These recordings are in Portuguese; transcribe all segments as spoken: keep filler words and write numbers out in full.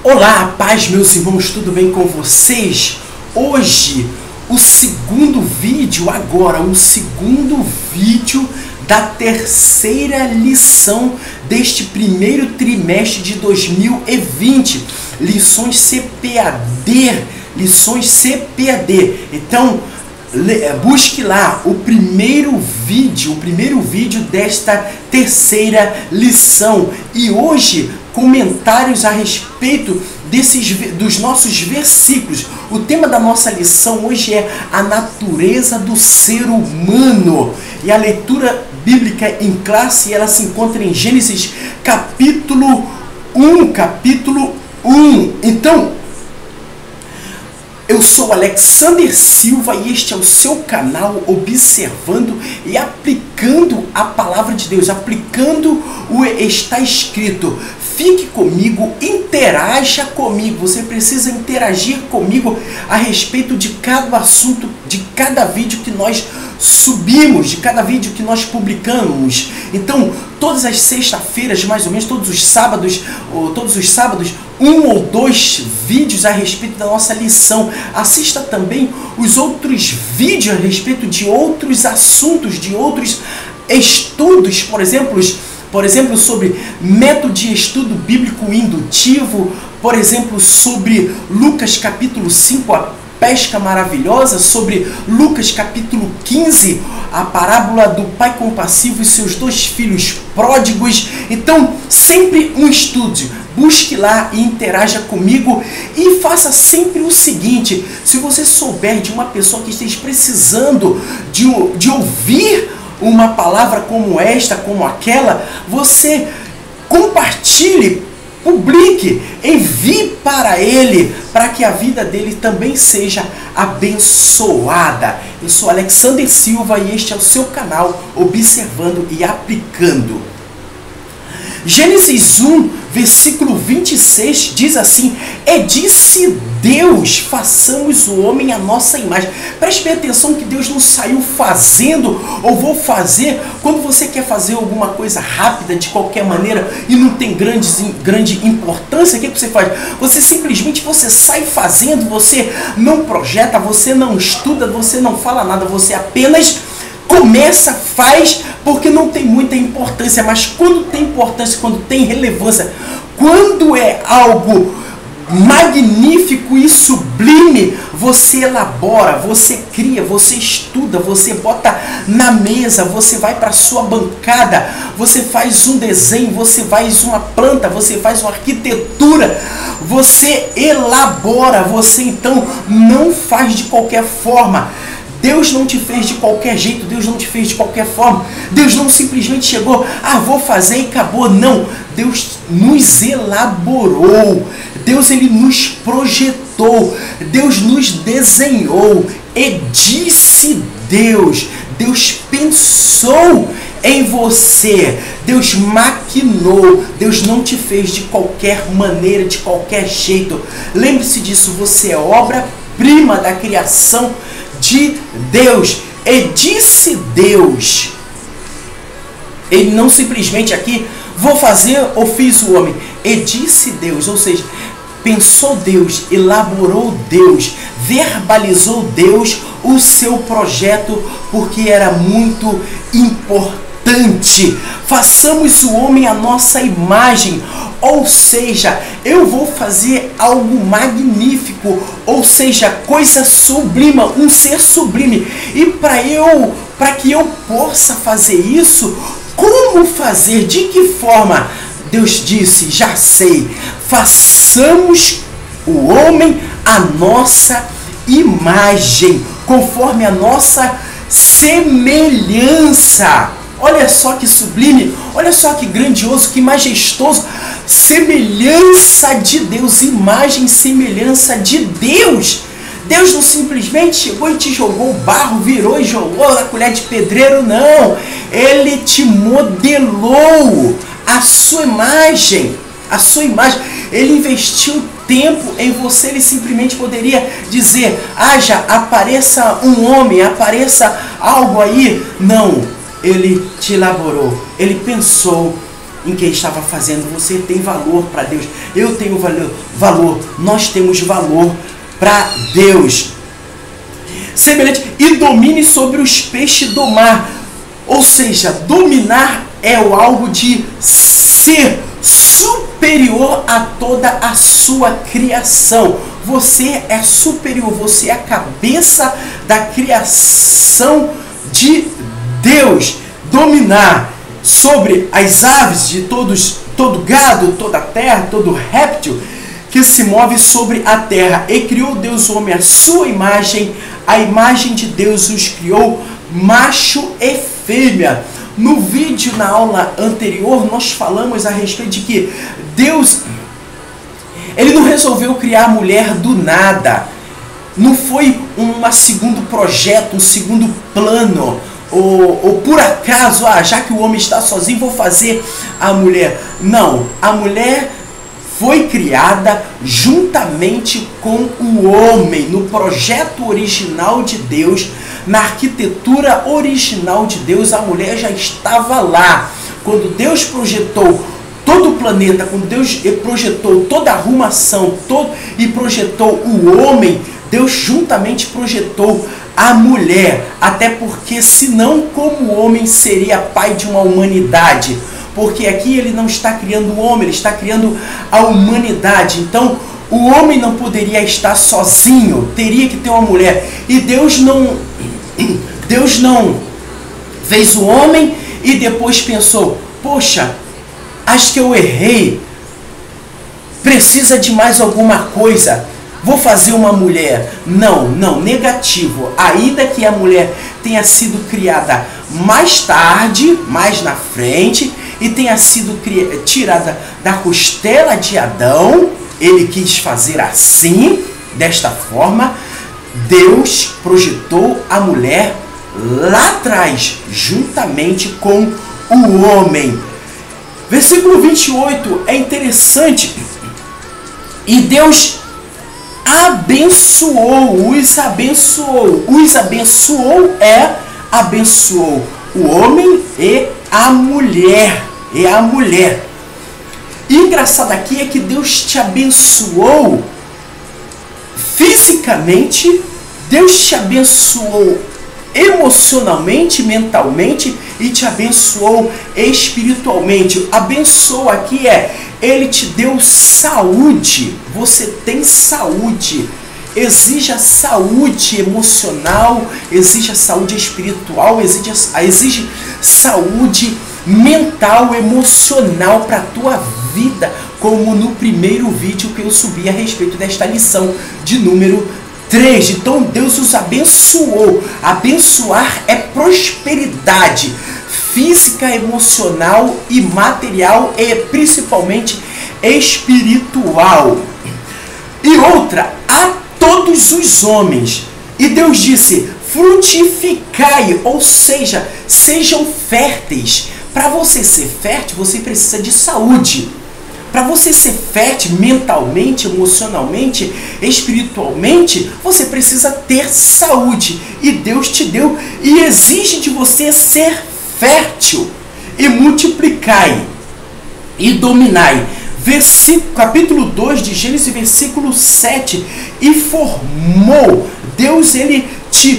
Olá, paz, meus irmãos, tudo bem com vocês? Hoje, o segundo vídeo, agora, o segundo vídeo da terceira lição deste primeiro trimestre de dois mil e vinte. Lições C P A D, lições C P A D. Então, busque lá o primeiro vídeo, o primeiro vídeo desta terceira lição. E hoje, comentários a respeito desses, dos nossos versículos. O tema da nossa lição hoje é a natureza do ser humano. E a leitura bíblica em classe, ela se encontra em Gênesis capítulo um, capítulo um. Então, eu sou Alexander Silva e este é o seu canal Observando e Aplicando a Palavra de Deus, aplicando o está escrito. Fique comigo, interaja comigo, você precisa interagir comigo a respeito de cada assunto, de cada vídeo que nós subimos, de cada vídeo que nós publicamos. Então, todas as sextas-feiras, mais ou menos, todos os sábados, ou todos os sábados, um ou dois vídeos a respeito da nossa lição. Assista também os outros vídeos a respeito de outros assuntos, de outros estudos, por exemplo, por exemplo, sobre método de estudo bíblico indutivo, por exemplo, sobre Lucas capítulo cinco, a pesca maravilhosa, sobre Lucas capítulo quinze, a parábola do pai compassivo e seus dois filhos pródigos. Então, sempre um estudo. Busque lá e interaja comigo e faça sempre o seguinte: se você souber de uma pessoa que esteja precisando de, de ouvir uma palavra como esta, como aquela, você compartilhe, publique, envie para ele, para que a vida dele também seja abençoada. Eu sou Alexander Silva e este é o seu canal Observando e Aplicando. Gênesis um, versículo vinte e seis diz assim: e disse Deus, façamos o homem à nossa imagem. Preste bem atenção que Deus não saiu fazendo ou vou fazer. Quando você quer fazer alguma coisa rápida, de qualquer maneira, e não tem grande, grande importância, o que você faz? Você simplesmente você sai fazendo, você não projeta, você não estuda, você não fala nada, você apenas começa, faz, porque não tem muita importância. Mas quando tem importância, quando tem relevância, quando é algo magnífico e sublime, você elabora, você cria, você estuda, você bota na mesa, você vai para a sua bancada, você faz um desenho, você faz uma planta, você faz uma arquitetura, você elabora, você então não faz de qualquer forma. Deus não te fez de qualquer jeito, Deus não te fez de qualquer forma. Deus não simplesmente chegou, ah, vou fazer e acabou. Não, Deus nos elaborou, Deus ele nos projetou, Deus nos desenhou. E disse Deus, Deus pensou em você, Deus maquinou, Deus não te fez de qualquer maneira, de qualquer jeito. Lembre-se disso, você é obra-prima da criação de Deus. E disse Deus, ele não simplesmente aqui, vou fazer ou fiz o homem. E disse Deus, ou seja, pensou Deus, elaborou Deus, verbalizou Deus o seu projeto, porque era muito importante. Façamos o homem à nossa imagem. Ou seja, eu vou fazer algo magnífico, ou seja, coisa sublima, um ser sublime. E para eu, para que eu possa fazer isso, como fazer? De que forma? Deus disse, já sei, façamos o homem à nossa imagem, conforme a nossa semelhança. Olha só que sublime, olha só que grandioso, que majestoso. Semelhança de Deus, imagem, semelhança de Deus. Deus não simplesmente chegou e te jogou barro, virou e jogou na colher de pedreiro, não. Ele te modelou a sua imagem, a sua imagem. Ele investiu tempo em você. Ele simplesmente poderia dizer, haja, apareça um homem, apareça algo aí. Não, ele te elaborou, ele pensou em quem estava fazendo. Você tem valor para Deus. Eu tenho valor, valor. Nós temos valor para Deus. Semelhante, e domine sobre os peixes do mar. Ou seja, dominar é o algo de ser superior a toda a sua criação. Você é superior, você é a cabeça da criação de Deus. Dominar sobre as aves de todos, todo gado, toda a terra, todo réptil que se move sobre a terra. E criou Deus o homem à sua imagem, a imagem de Deus os criou, macho e fêmea. No vídeo, na aula anterior, nós falamos a respeito de que Deus, Ele não resolveu criar a mulher do nada. Não foi um segundo projeto, um segundo plano. Ou, ou por acaso, ah, já que o homem está sozinho, vou fazer a mulher. Não, a mulher foi criada juntamente com o homem, no projeto original de Deus, na arquitetura original de Deus. A mulher já estava lá. Quando Deus projetou todo o planeta, quando Deus projetou toda a arrumação todo, e projetou o homem, Deus juntamente projetou a mulher, até porque senão como o homem seria pai de uma humanidade? Porque aqui ele não está criando o homem, ele está criando a humanidade. Então o homem não poderia estar sozinho, teria que ter uma mulher. E Deus não, Deus não fez o homem e depois pensou, poxa, acho que eu errei, precisa de mais alguma coisa, vou fazer uma mulher. Não, não, negativo. Ainda que a mulher tenha sido criada mais tarde, mais na frente, e tenha sido tirada da costela de Adão, ele quis fazer assim, desta forma. Deus projetou a mulher lá atrás, juntamente com o homem. Versículo vinte e oito é interessante. E Deus abençoou, os abençoou. Os abençoou é abençoou o homem e a mulher. E a mulher. E engraçado aqui é que Deus te abençoou fisicamente, Deus te abençoou emocionalmente, mentalmente, e te abençoou espiritualmente. Abençoou aqui é, Ele te deu saúde. Você tem saúde. Exige a saúde emocional, exige a saúde espiritual, exige, exige saúde mental, emocional para a tua vida, como no primeiro vídeo que eu subi a respeito desta lição de número três. Então Deus os abençoou. Abençoar é prosperidade física, emocional e material, e principalmente espiritual. E outra, a todos os homens. E Deus disse, frutificai, ou seja, sejam férteis. Para você ser fértil, você precisa de saúde. Para você ser fértil mentalmente, emocionalmente, espiritualmente, você precisa ter saúde. E Deus te deu e exige de você ser fértil. E multiplicai e dominai. Versículo, capítulo dois de Gênesis, versículo sete. E formou. Deus, Ele te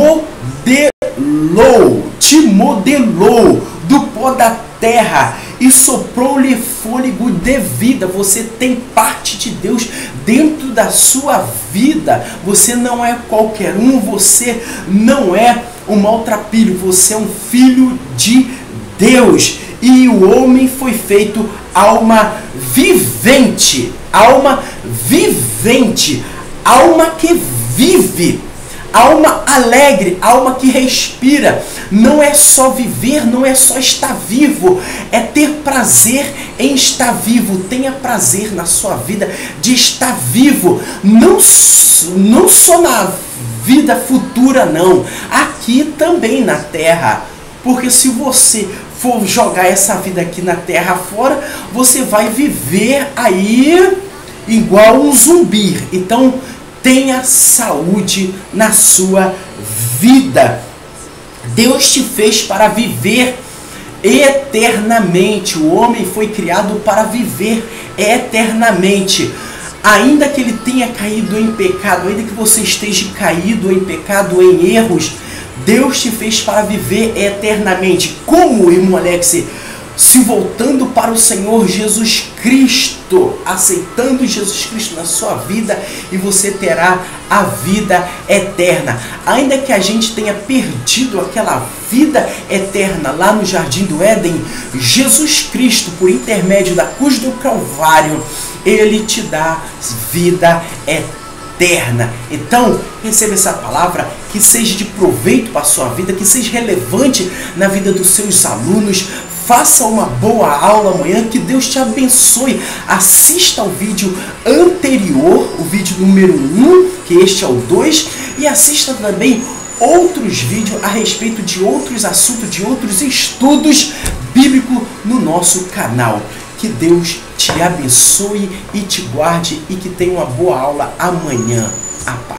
modelou. Te modelou do pó da terra e soprou-lhe fôlego de vida. Você tem parte de Deus dentro da sua vida. Você não é qualquer um, você não é um maltrapilho, você é um filho de Deus. E o homem foi feito alma vivente, alma vivente, alma que vive, alma alegre, alma que respira. Não é só viver, não é só estar vivo, é ter prazer em estar vivo. Tenha prazer na sua vida de estar vivo, não, não só na vida futura, não, aqui também na terra. Porque se você for jogar essa vida aqui na terra fora, você vai viver aí igual um zumbi. Então tenha saúde na sua vida. Deus te fez para viver eternamente. O homem foi criado para viver eternamente. Ainda que ele tenha caído em pecado, ainda que você esteja caído em pecado, em erros, Deus te fez para viver eternamente. Como, irmão Alex? Se voltando para o Senhor Jesus Cristo, aceitando Jesus Cristo na sua vida, e você terá a vida eterna. Ainda que a gente tenha perdido aquela vida eterna lá no Jardim do Éden, Jesus Cristo, por intermédio da cruz do Calvário, Ele te dá vida eterna. Então, receba essa palavra, que seja de proveito para a sua vida, que seja relevante na vida dos seus alunos. Faça uma boa aula amanhã, que Deus te abençoe. Assista ao vídeo anterior, o vídeo número um, que este é o dois, e assista também outros vídeos a respeito de outros assuntos, de outros estudos bíblicos no nosso canal. Que Deus te abençoe e te guarde, e que tenha uma boa aula amanhã. A paz.